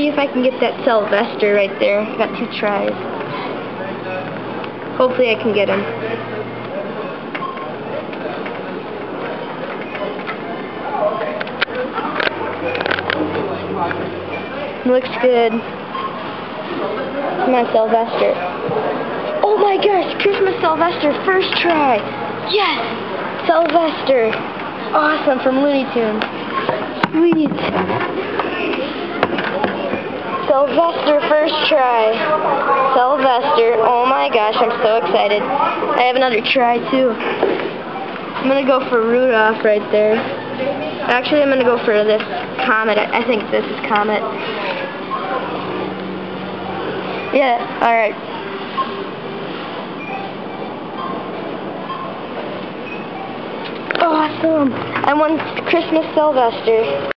see if I can get that Sylvester right there. I got 2 tries. Hopefully I can get him. Looks good. Come on, Sylvester. Oh my gosh, Christmas Sylvester, first try. Yes, Sylvester. Awesome, from Looney Tunes. Sweet. Sylvester, first try. Sylvester. Oh my gosh, I'm so excited. I have another try too. I'm gonna go for Rudolph right there. Actually, I'm gonna go for this Comet. I think this is Comet. Yeah, alright. Awesome! I won Christmas Sylvester.